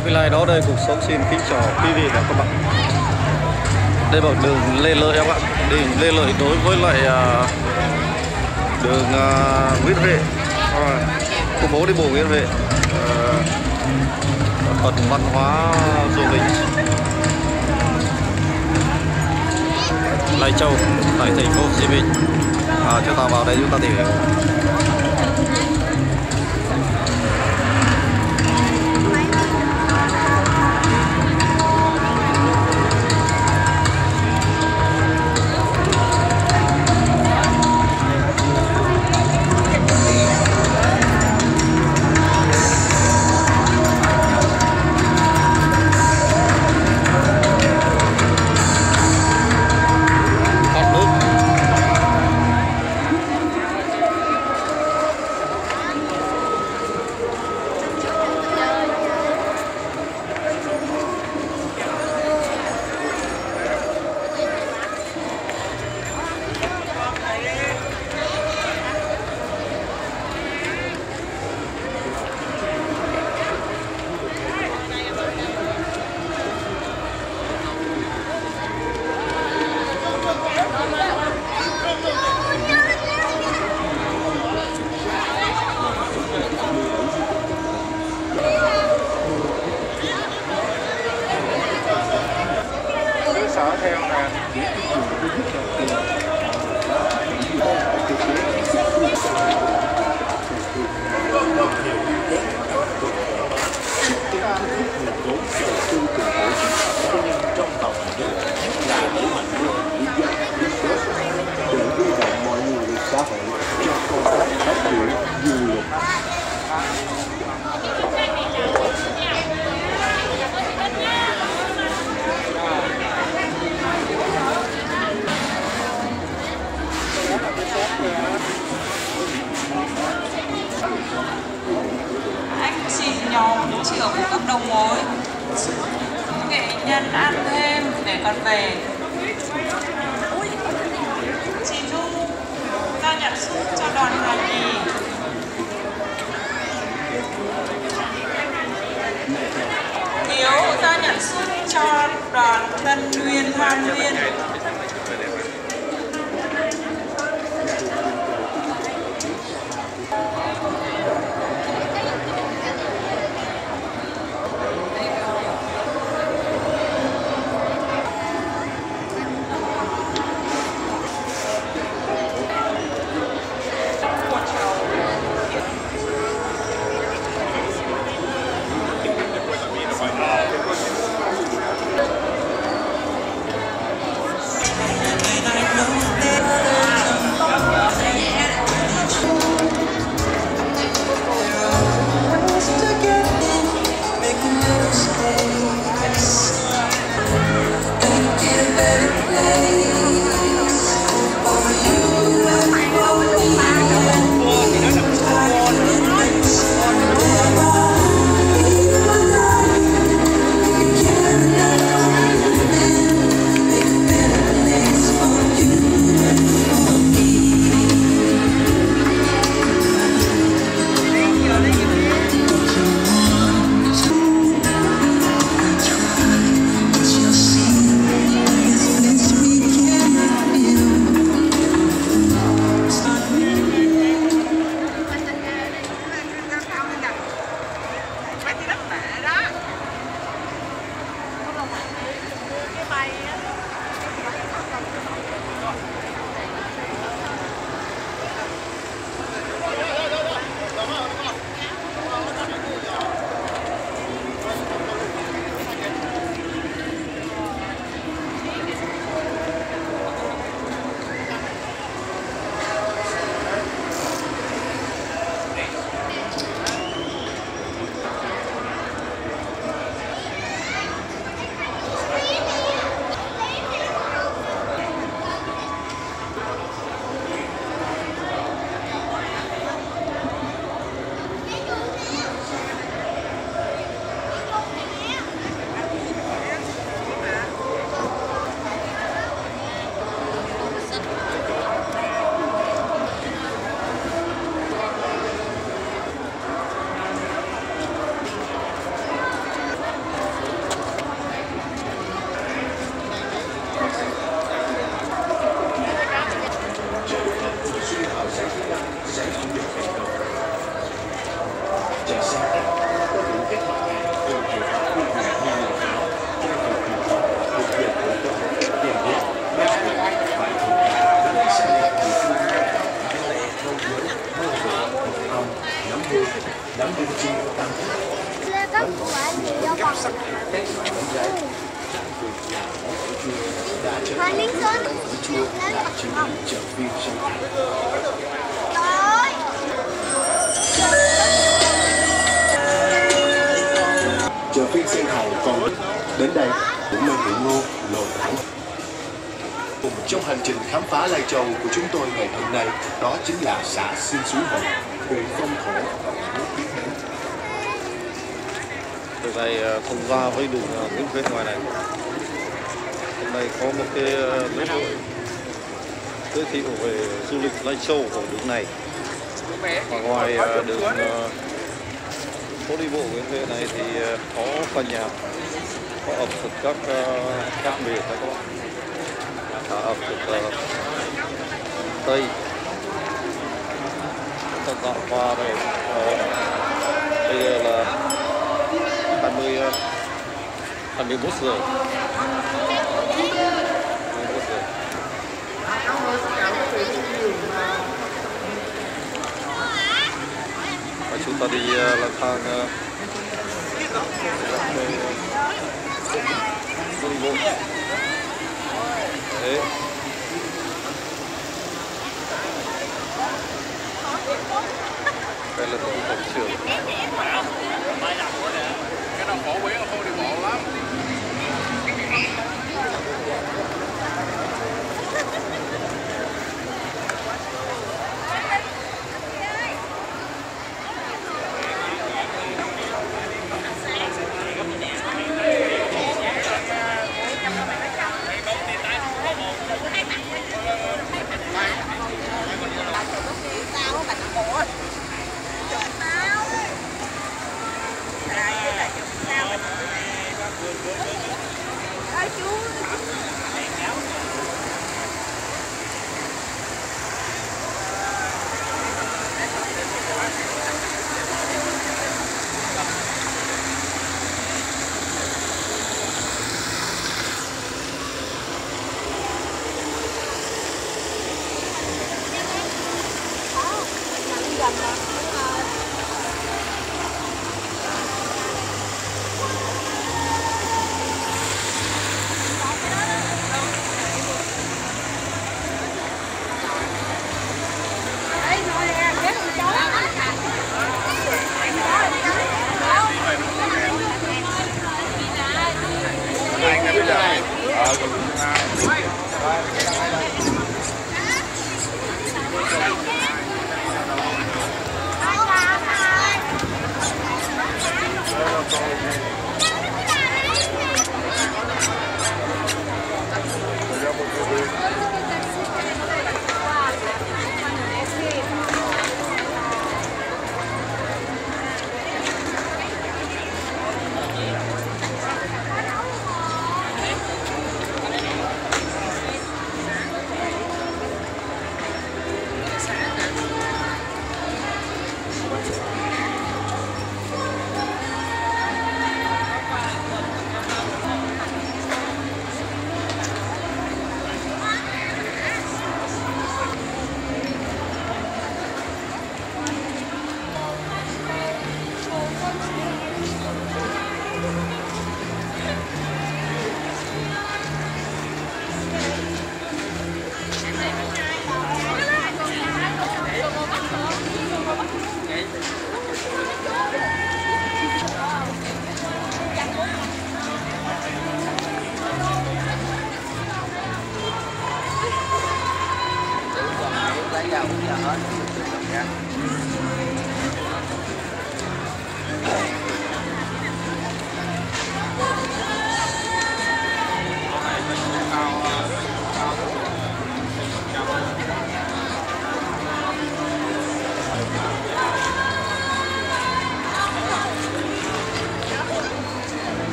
Vì lại đó đây cuộc sống xin kính chào quý vị và các bạn. Đây bảo đường Lê Lợi các bạn, đường Lê Lợi đối với lại đường Nguyễn Huệ, khu phố đi bộ Nguyễn Huệ, phần văn hóa du lịch Lai Châu tại thành phố Hồ Chí Minh. Chúng ta vào đây chúng ta tìm hiểu. Theo là trong tộc là đẩy mạnh để huy động mọi nguồn lực xã hội cho công tác phát triển du lịch. Anh chị nhóm trưởng của cộng đồng mối nghệ nhân ăn thêm để còn về. Chị Thu ra nhận súp cho đoàn Hà Nhì. Hiếu ra nhận súp cho đoàn Tân Nguyên Hoan Nguyên. đã trở thành củ chua là chương trình chợ phiên sân Thành. Chợ phiên Sen Hồng còn đến đây cũng nên bị ngô lột thẳng. Cùng trong hành trình khám phá Lai Châu của chúng tôi ngày hôm nay, đó chính là xã Xin Suối Hồng, huyện Phong Thổ. Từ đây thông ra với đường Nguyễn Huệ ngoài này. Hôm nay có một cái lễ hội giới thiệu về du lịch Lai Châu ở đường này. Và ngoài đường phố đi bộ Nguyễn Huệ này thì có căn nhà, có ẩm thực các khác biệt các bạn. Ẩm thực Tây, ta dạo qua đây. Bây giờ là 21 giờ. Và chúng ta đi lang thang phố đi bộ. Đấy. Đây là cổng trường. Cái đó phổ biến ở phố đi bộ lắm.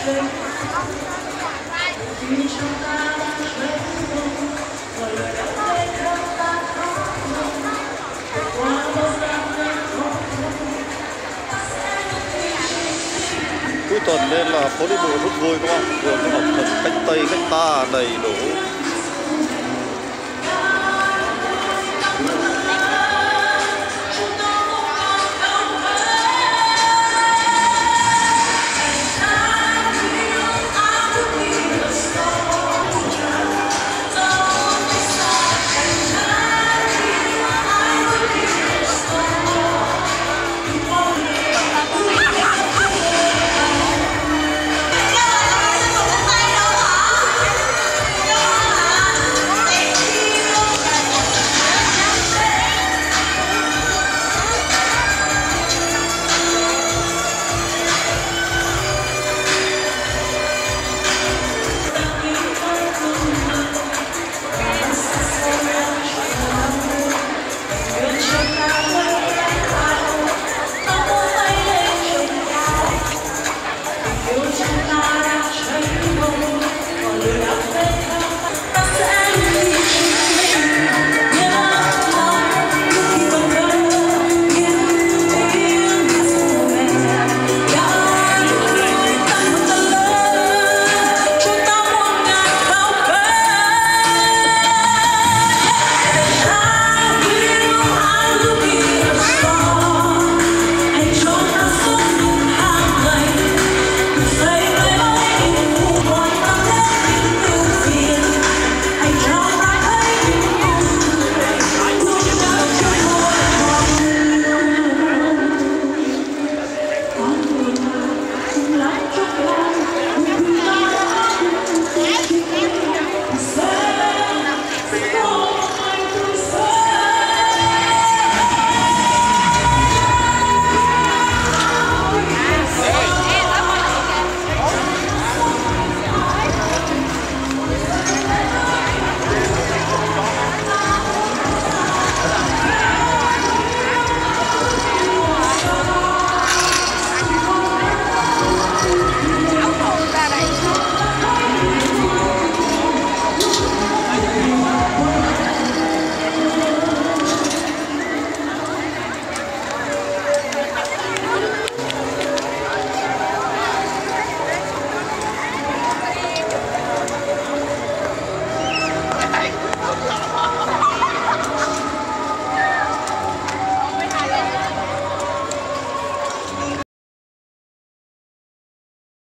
Cuối tuần nên là phố đi bộ rất vui các bạn, vừa có ẩm thực khách Tây khách ta đầy đủ.